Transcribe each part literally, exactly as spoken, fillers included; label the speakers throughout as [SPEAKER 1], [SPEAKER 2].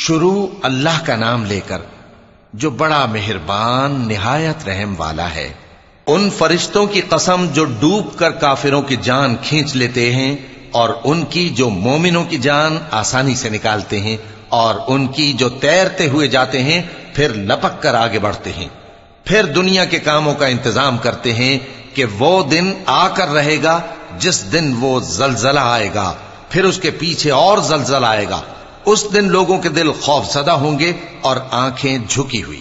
[SPEAKER 1] شروع اللہ کا نام لے کر جو بڑا مہربان نہایت رحم والا ہے۔ ان فرشتوں کی قسم جو ڈوب کر کافروں کی جان کھینچ لیتے ہیں، اور ان کی جو مومنوں کی جان آسانی سے نکالتے ہیں، اور ان کی جو تیرتے ہوئے جاتے ہیں پھر لپک کر آگے بڑھتے ہیں، پھر دنیا کے کاموں کا انتظام کرتے ہیں کہ وہ دن آ کر رہے گا جس دن وہ زلزلہ آئے گا، پھر اس کے پیچھے اور زلزلہ آئے گا۔ اس دن لوگوں کے دل خوف زدہ ہوں گے اور آنکھیں جھکی ہوئی۔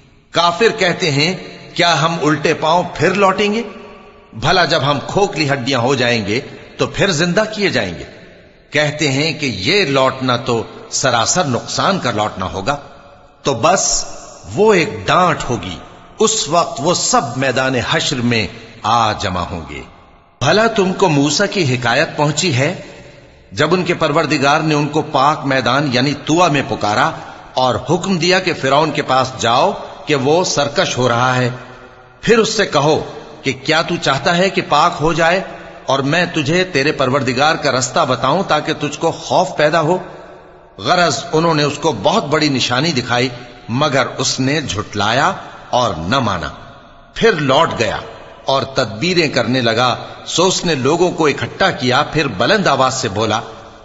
[SPEAKER 1] کافر کہتے ہیں کیا ہم الٹے پاؤں پھر لوٹیں گے؟ بھلا جب ہم کھوکھلی ہڈیاں ہو جائیں گے تو پھر زندہ کیے جائیں گے؟ کہتے ہیں کہ یہ لوٹنا تو سراسر نقصان کا لوٹنا ہوگا۔ تو بس وہ ایک ڈانٹ ہوگی، اس وقت وہ سب میدان حشر میں آ جمع ہوں گے۔ بھلا تم کو موسیٰ کی حکایت پہنچی ہے جب ان کے پروردگار نے ان کو پاک میدان یعنی طویٰ میں پکارا اور حکم دیا کہ فرعون کے پاس جاؤ کہ وہ سرکش ہو رہا ہے، پھر اس سے کہو کہ کیا تو چاہتا ہے کہ پاک ہو جائے اور میں تجھے تیرے پروردگار کا رستہ بتاؤں تاکہ تجھ کو خوف پیدا ہو؟ غرض انہوں نے اس کو بہت بڑی نشانی دکھائی مگر اس نے جھٹلایا اور نہ مانا، پھر لوٹ گیا اور تدبیریں کرنے لگا۔ سو اس نے لوگوں کو اکٹھا کیا، پھر بلند آواز سے بولا،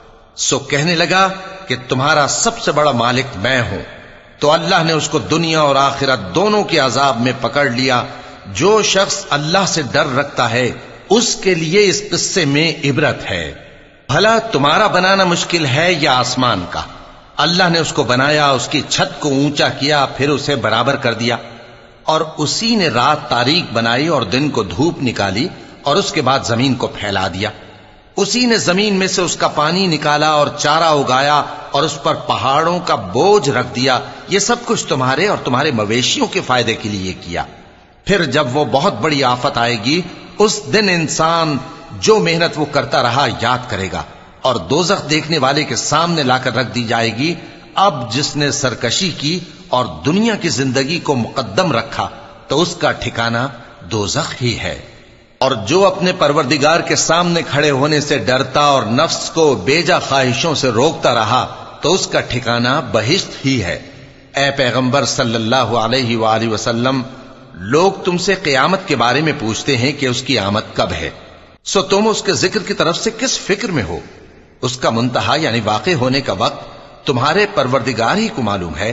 [SPEAKER 1] سو کہنے لگا کہ تمہارا سب سے بڑا مالک میں ہوں۔ تو اللہ نے اس کو دنیا اور آخرت دونوں کے عذاب میں پکڑ لیا۔ جو شخص اللہ سے ڈر رکھتا ہے اس کے لیے اس قصے میں عبرت ہے۔ بھلا تمہارا بنانا مشکل ہے یا آسمان کا؟ اللہ نے اس کو بنایا، اس کی چھت کو اونچا کیا، پھر اسے برابر کر دیا، اور اسی نے رات تاریک بنائی اور دن کو دھوپ نکالی، اور اس کے بعد زمین کو پھیلا دیا۔ اسی نے زمین میں سے اس کا پانی نکالا اور چارہ اگایا اور اس پر پہاڑوں کا بوجھ رکھ دیا۔ یہ سب کچھ تمہارے اور تمہارے مویشیوں کے فائدے کے لیے کیا۔ پھر جب وہ بہت بڑی آفت آئے گی اس دن انسان جو محنت وہ کرتا رہا یاد کرے گا، اور دوزخ دیکھنے والے کے سامنے لا کر رکھ دی جائے گی۔ اب جس نے سرکشی کی اور دنیا کی زندگی کو مقدم رکھا تو اس کا ٹھکانہ دوزخ ہی ہے۔ اور جو اپنے پروردگار کے سامنے کھڑے ہونے سے ڈرتا اور نفس کو بیجا خواہشوں سے روکتا رہا تو اس کا ٹھکانہ بہشت ہی ہے۔ اے پیغمبر صلی اللہ علیہ وآلہ وسلم، لوگ تم سے قیامت کے بارے میں پوچھتے ہیں کہ اس کی آمد کب ہے، سو تم اس کے ذکر کی طرف سے کس فکر میں ہو؟ اس کا منتہا یعنی واقع ہونے کا وقت تمہارے پروردگار ہی کو معلوم ہے۔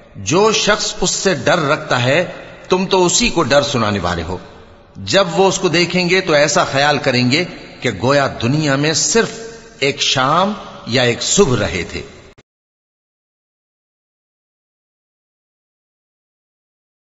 [SPEAKER 1] جو شخص اس سے ڈر رکھتا ہے تم تو اسی کو ڈر سنانے والے ہو۔ جب وہ اس کو دیکھیں گے تو ایسا خیال کریں گے کہ گویا دنیا میں صرف ایک شام یا ایک صبح رہے تھے۔